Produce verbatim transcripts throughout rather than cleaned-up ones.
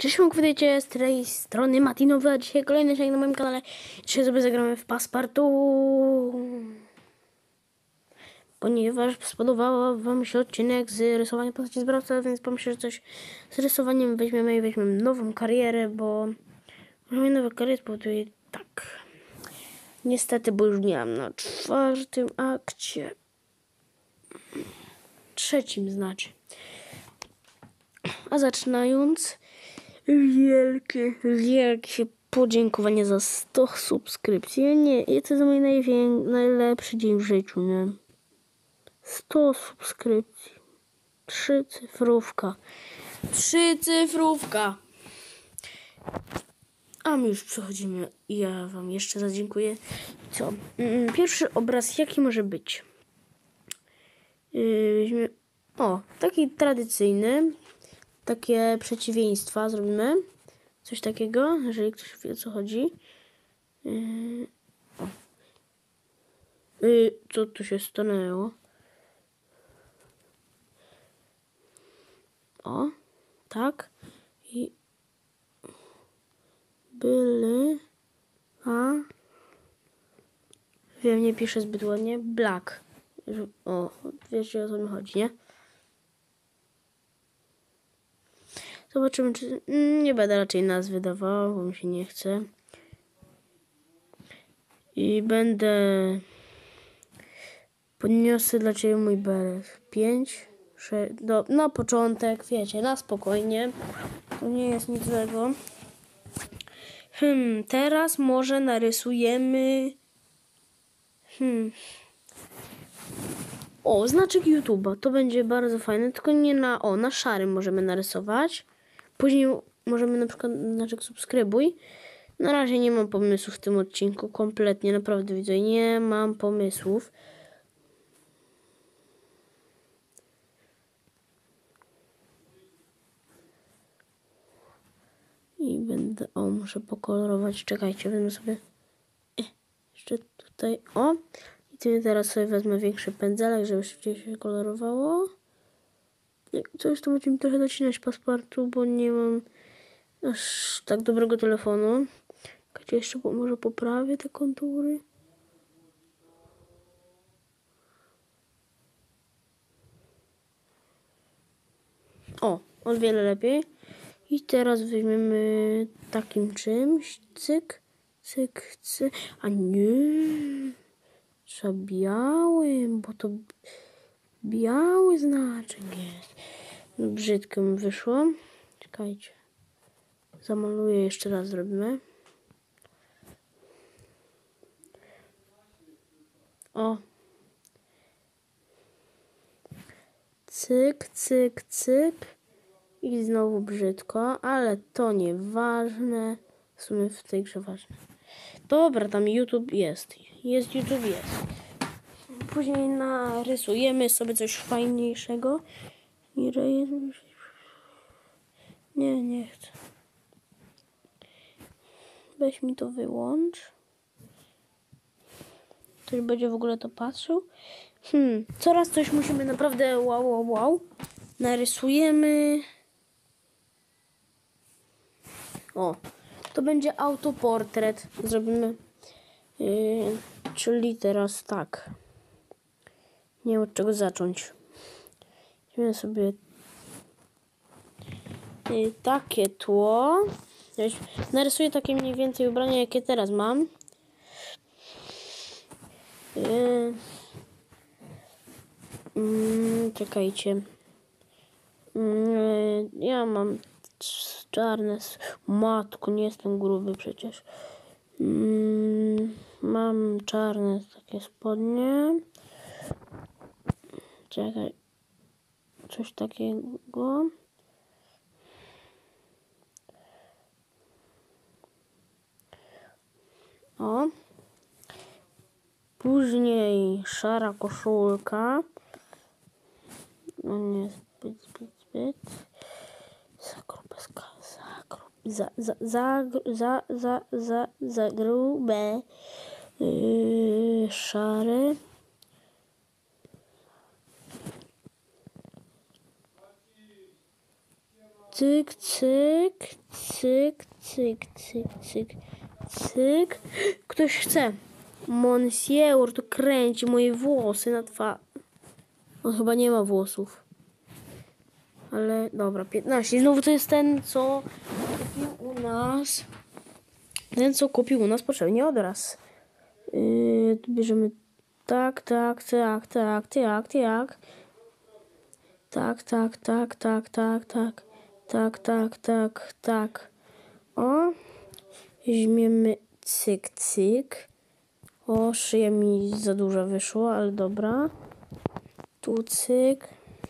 Cześć, witajcie z tej strony Matinowy, a dzisiaj kolejny odcinek na moim kanale. Dzisiaj sobie zagramy w Passepartout. Ponieważ spodobał wam się odcinek z rysowaniem postaci z Brawl Stars, więc pomyślę, że coś z rysowaniem weźmiemy i weźmiemy nową karierę, bo moja nowa kariera spowoduje tak. Niestety, bo już miałam na czwartym akcie. Trzecim znaczy. A zaczynając, wielkie, wielkie podziękowanie za sto subskrypcji. Nie, to jest mój najwię- najlepszy dzień w życiu, nie? sto subskrypcji. Trzy cyfrówka. Trzy cyfrówka. A my już przechodzimy. Ja wam jeszcze raz dziękuję. Co? Pierwszy obraz jaki może być? Yy, o, taki tradycyjny. Takie przeciwieństwa zrobimy. Coś takiego, jeżeli ktoś wie, o co chodzi. Yy, o. Yy, co tu się stanęło? O, tak. I były, a wiem, nie piszę zbyt ładnie. Black. O, wiecie, o co mi chodzi, nie? Zobaczymy, czy... Nie będę raczej nazwy dawał, bo mi się nie chce. I będę... Podniosę dla Ciebie mój beret. Pięć, sześć... Do... Na początek, wiecie, na spokojnie. To nie jest nic złego. Hmm, teraz może narysujemy... Hmm... O, znaczek YouTube'a. To będzie bardzo fajne, tylko nie na... O, na szarym możemy narysować. Później możemy na przykład znaczek subskrybuj. Na razie nie mam pomysłów w tym odcinku. Kompletnie, naprawdę widzę. Nie mam pomysłów. I będę... O, muszę pokolorować. Czekajcie, wezmę sobie... E, jeszcze tutaj... O! I ty teraz sobie wezmę większy pędzelek, żeby szybciej się kolorowało. Coś tu musimy trochę docinać Passepartout, bo nie mam aż tak dobrego telefonu. Czekajcie, jeszcze może poprawię te kontury. O, o wiele lepiej. I teraz weźmiemy takim czymś. Cyk, cyk, cyk. A nie. Trzeba białym, bo to biały znaczek jest. Brzydko mi wyszło. Czekajcie. Zamaluję jeszcze raz, zrobimy. O. Cyk, cyk, cyk. I znowu brzydko, ale to nieważne. W sumie w tej grze ważne. Dobra, tam YouTube jest. Jest YouTube, jest. Później narysujemy sobie coś fajniejszego. Nie, nie chcę. Weź mi to wyłącz. Ktoś będzie w ogóle to patrzył. Hmm, coraz coś musimy naprawdę wow, wow, wow. Narysujemy. O, to będzie autoportret. Zrobimy. Yy, czyli teraz tak. Nie wiem od czego zacząć. Weźmiemy sobie yy, takie tło. Narysuję takie mniej więcej ubrania, jakie teraz mam. Yy, yy, czekajcie. Yy, ja mam czarne. Matko, nie jestem gruby przecież. Yy, mam czarne takie spodnie. Czekaj. Coś takiego. O. Później szara koszulka. No nie, zbyt, zbyt, zbyt. Za grube, za grube, za, za, za, za, za, za, za grube. Yy, szary. cyk, cyk, cyk, cyk, cyk, cyk, cyk. Ktoś chce. Monsieur to kręci moje włosy na twarz. On chyba nie ma włosów. Ale dobra, piętnaście. Znowu to jest ten, co kupił u nas. Ten, co kupił u nas potrzebnie od raz. Yy, bierzemy tak, tak, tak, tak, tak, tak. Tak, tak, tak, tak, tak, tak. Tak, tak, tak, tak. O. Weźmiemy cyk, cyk. O, szyja mi za dużo wyszło, ale dobra. Tu cyk.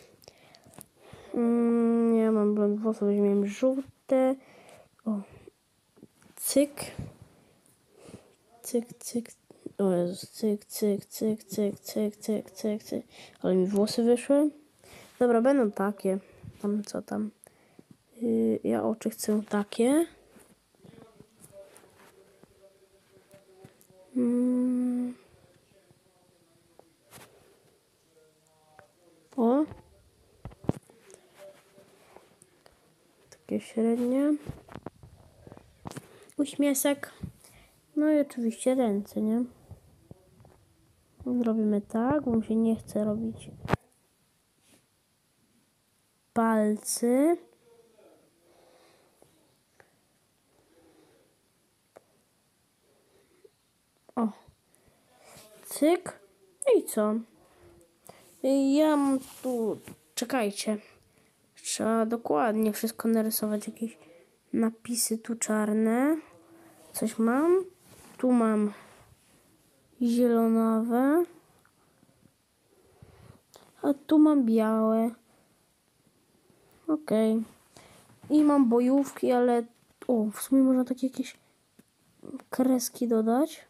Mm, ja mam blond włosy, weźmiemy żółte. O. Cyk. Cyk, cyk. O Jezus, cyk, cyk, cyk, cyk, cyk, cyk, cyk, cyk. Ale mi włosy wyszły. Dobra, będą takie. Tam, co tam? Yy, ja oczy chcę takie. Mm. O. Takie średnie. Uśmieszek. No i oczywiście ręce, nie? Zrobimy tak, bo mi się nie chce robić palcy. O. Cyk. I co? Ja mam tu... Czekajcie. Trzeba dokładnie wszystko narysować. Jakieś napisy tu czarne. Coś mam. Tu mam zielonawe. A tu mam białe. Okej. Okay. I mam bojówki, ale... O, w sumie można takie jakieś kreski dodać.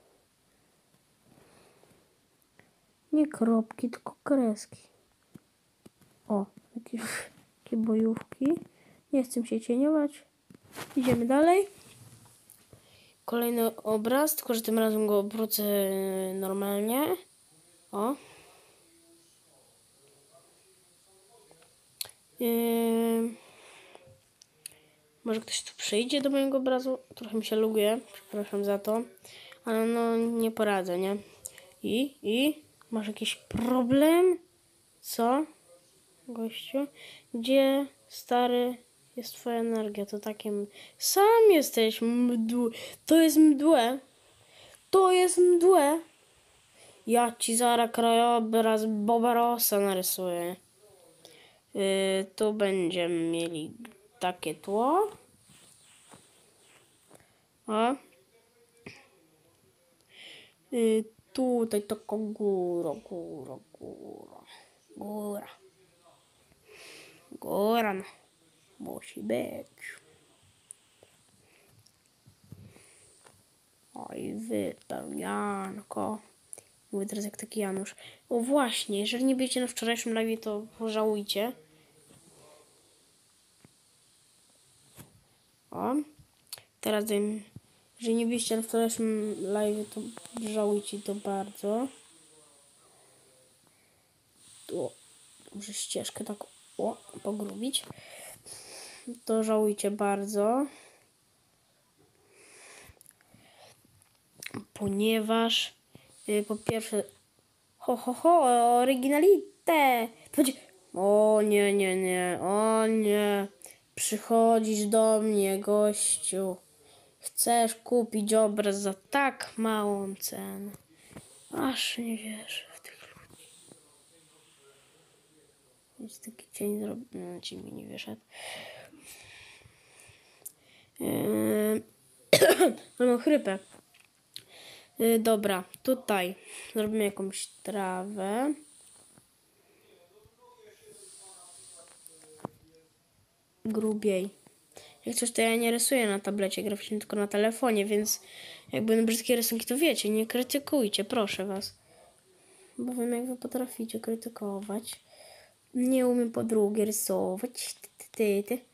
Nie kropki, tylko kreski. O, jakieś takie bojówki. Nie chcę się cieniować. Idziemy dalej. Kolejny obraz, tylko że tym razem go obrócę normalnie. O. Yy... Może ktoś tu przyjdzie do mojego obrazu? Trochę mi się luguje, przepraszam za to. Ale no nie poradzę, nie? I? I? Masz jakiś problem? Co? Gościu? Gdzie, stary, jest twoja energia? To takie... Sam jesteś mdły. To jest mdłe. To jest mdłe. Ja ci zaraz krajobraz Boba Rossa narysuję. Yy, tu będziemy mieli takie tło. A? Yy, tutaj taką górą, góra, góra, góra. Góra, no. Musi być. Oj, wypełnianko. Mówię teraz jak taki Janusz. O właśnie, jeżeli nie byliście na wczorajszym live, to pożałujcie. O. Teraz dajmy. Jeżeli nie byliście na wczorajszym live, to żałujcie to bardzo. Tu muszę ścieżkę tak o, pogrubić. To żałujcie bardzo. Ponieważ yy, po pierwsze ho ho ho oryginalite. To będzie o nie nie nie o nie. Przychodzisz do mnie, gościu. Chcesz kupić obraz za tak małą cenę. Aż nie wierzę w tych ludzi. Jest taki cień zrobił. No, cień mi nie wyszedł. Yy... Ale mam chrypę. Yy, dobra, tutaj zrobimy jakąś trawę. Grubiej. Jak coś, to ja nie rysuję na tablecie graficznym, tylko na telefonie, więc jak będą brzydkie rysunki, to wiecie, nie krytykujcie, proszę was. Bo wiem, jak wy potraficie krytykować. Nie umiem po drugie rysować. Ty, ty, ty.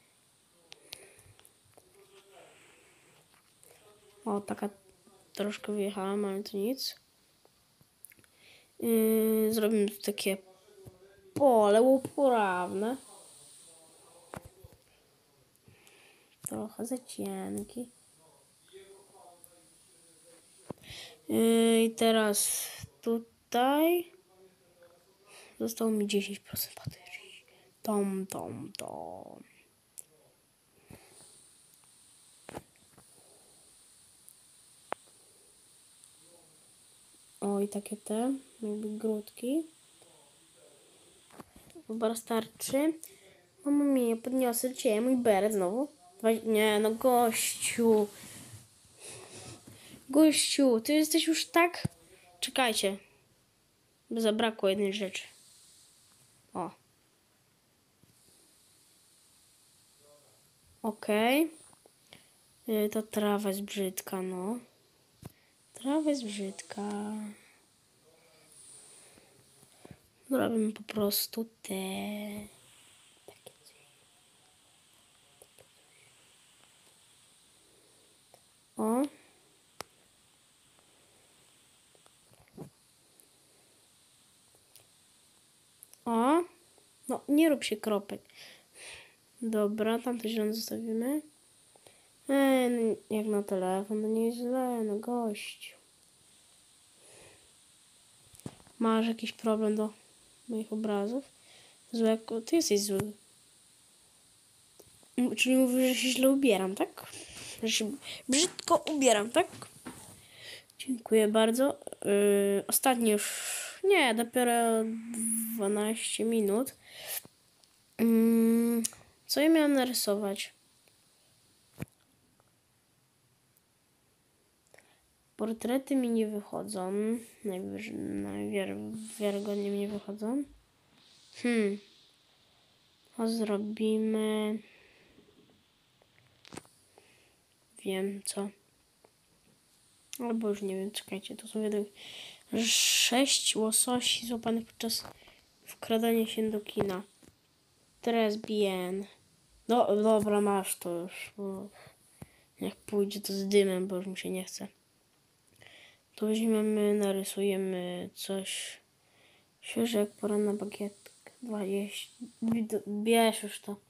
O, taka troszkę wyjechałam, ale to nic. Yy, zrobimy tu takie pole uprawne. trochę za cienki. Yy, I teraz tutaj zostało mi dziesięć procent baterii. Tom, tom, tom. O, i takie te, jakby grudki. Chyba starczy. Mamo mia, podniosę cię, mój beret znowu. Dwa... Nie, no gościu. Gościu, ty jesteś już tak... Czekajcie. By zabrakło jednej rzeczy. O. Okej. Okay. Ta trawa jest brzydka, no. Trawa jest brzydka. Zrobimy po prostu te... Takie coś. O. O. No, nie rób się kropek. Dobra, tam to zielone zostawimy. Eee, no, jak na telefon, no nie jest źle, no gościu. Masz jakiś problem do moich obrazów? Złego, ty jesteś zły. Czyli mówisz, że się źle ubieram, tak? Że się brzydko ubieram, tak? Dziękuję bardzo. Yy, ostatni już... Nie, dopiero dwanaście minut. Yy, co ja miałam narysować? Portrety mi nie wychodzą. Najwiarygodniej mi nie wychodzą. Hmm. A zrobimy... Wiem co. Albo już nie wiem, czekajcie, to są wiadomo. Sześć łososi złapanych podczas wkradania się do kina. Tres bien. No dobra, masz to już. Bo jak pójdzie to z dymem, bo już mi się nie chce. To weźmiemy, narysujemy coś. Świeże jak poranna bagietka. dwadzieścia. Bierz już to.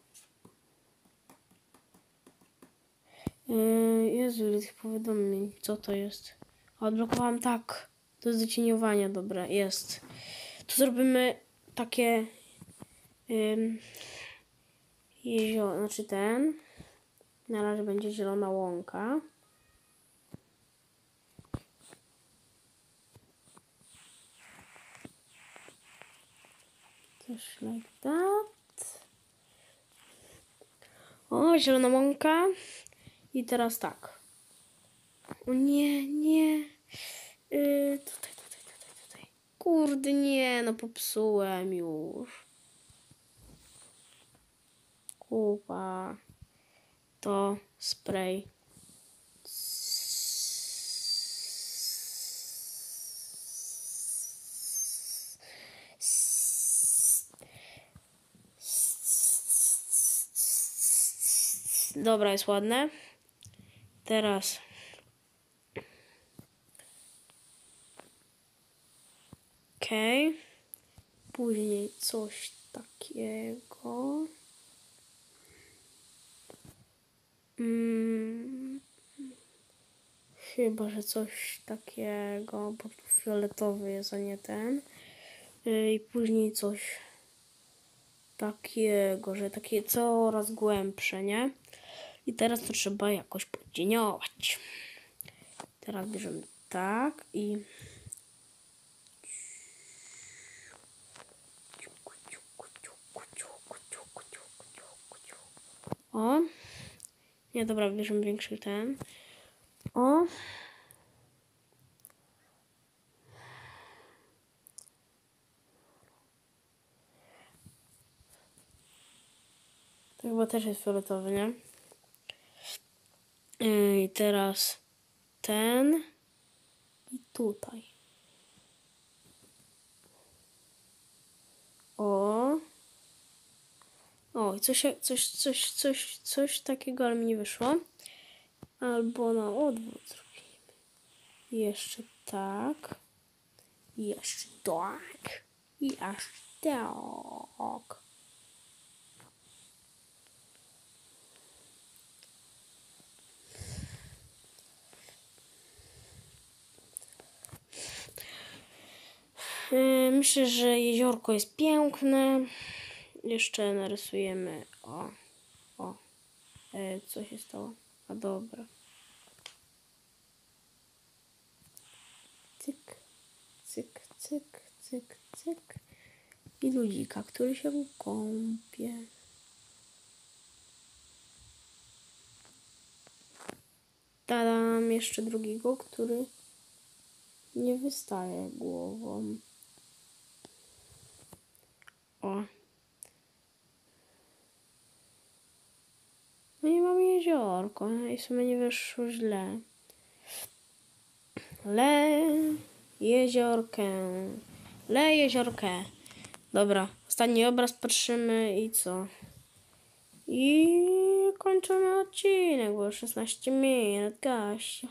Yy, Jezu, ile tych powiadomień. Co to jest? Odblokowałam, tak. To jest do cieniowania, dobra, jest. Tu zrobimy takie yy, jezioro, znaczy ten. Na razie będzie zielona łąka. Coś like that. O, zielona łąka. I teraz tak. O nie, nie. Yy, tutaj, tutaj, tutaj, tutaj. Kurde, nie, no popsułem już. Kupa. To spray. Dobra, jest ładne. Teraz okej. Okay. Później coś takiego. Hmm. Chyba, że coś takiego, bo fioletowy jest, a nie ten. I później coś takiego, że takie coraz głębsze, nie? I teraz to trzeba jakoś podcieniować. Teraz bierzemy tak i... O. Nie, dobra, bierzemy większy ten. O. To chyba też jest fioletowy, nie? I teraz ten i tutaj. O. O, coś, coś, coś, coś, coś takiego, ale mi nie wyszło. Albo na odwrót zrobimy. Jeszcze tak. Jeszcze tak. I aż tak. Yy, myślę, że jeziorko jest piękne. Jeszcze narysujemy. O, o. E, co się stało? A dobra. Cyk, cyk, cyk, cyk, cyk. I ludzika, który się kąpie. Tadam, jeszcze drugiego, który nie wystaje głową. O. No i mamy jeziorko. I w sumie nie wyszło źle. Le jeziorkę. Le jeziorkę. Dobra, ostatni obraz patrzymy i co? I kończymy odcinek, bo szesnaście minut, gaście.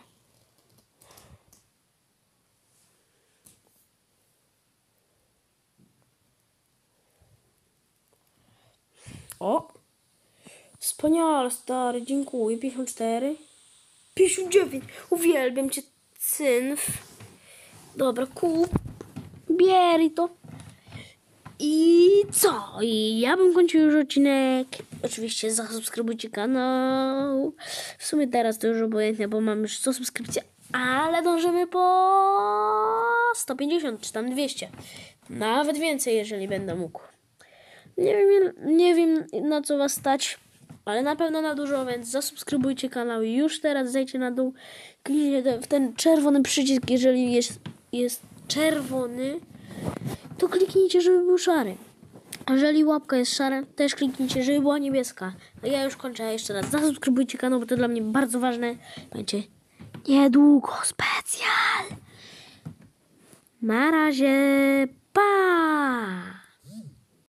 O! Wspaniale, stary, dziękuję. pięćdziesiąt cztery. pięćdziesiąt dziewięć. Uwielbiam cię, cynf. Dobra, kup. Bieraj to. I co? I ja bym kończył już odcinek. Oczywiście zasubskrybujcie kanał. W sumie teraz to już obojętne, bo mam już sto subskrypcji, ale dążymy po sto pięćdziesiąt czy tam dwieście. Nawet więcej, jeżeli będę mógł. Nie wiem, nie wiem na co was stać, ale na pewno na dużo, więc zasubskrybujcie kanał i już teraz zejdźcie na dół. Kliknijcie w ten czerwony przycisk, jeżeli jest, jest czerwony, to kliknijcie, żeby był szary. Jeżeli łapka jest szara, też kliknijcie, żeby była niebieska. A ja już kończę jeszcze raz. Zasubskrybujcie kanał, bo to dla mnie bardzo ważne. Będzie niedługo specjal. Na razie. Pa!